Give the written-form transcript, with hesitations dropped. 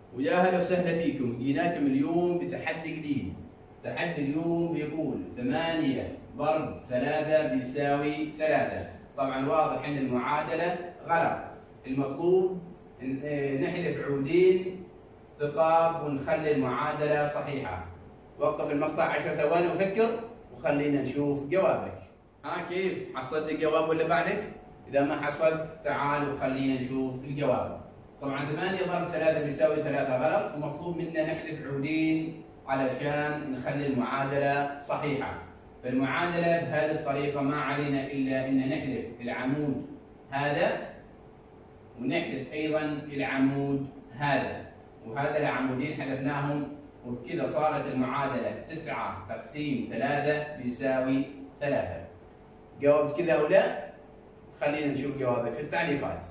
ويا هلا وسهلا فيكم. جيناكم اليوم بتحدي جديد. تحدي اليوم بيقول 8 ضرب 3 بيساوي 3. طبعا واضح ان المعادلة غلط. المطلوب نحذف عودين ثقاب ونخلي المعادلة صحيحة. وقف المقطع 10 ثواني وفكر وخلينا نشوف جوابك. كيف؟ حصلت الجواب ولا بعدك؟ إذا ما حصلت تعال وخلينا نشوف الجواب. طبعا 8 ضرب 3 بيساوي 3 غلط، ومطلوب منا نحذف عودين علشان نخلي المعادلة صحيحة. فالمعادلة بهذه الطريقة ما علينا إلا أن نحذف العمود هذا ونحذف أيضا العمود هذا، وهذا العمودين حذفناهم، وبكذا صارت المعادلة 9 تقسيم 3 بيساوي 3. جاوبت كذا أو لا؟ خلينا نشوف جوابك في التعليقات.